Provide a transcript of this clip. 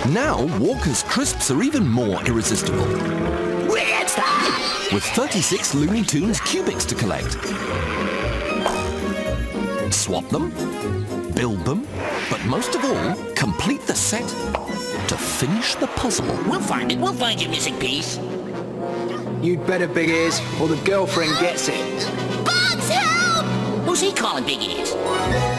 Now, Walker's crisps are even more irresistible. What's that? With 36 Looney Tunes Qubix to collect. Swap them, build them, but most of all, complete the set to finish the puzzle. We'll find it. We'll find your missing piece. You'd better, Big Ears, or the girlfriend gets it. Bugs, help! Who's he calling Big Ears?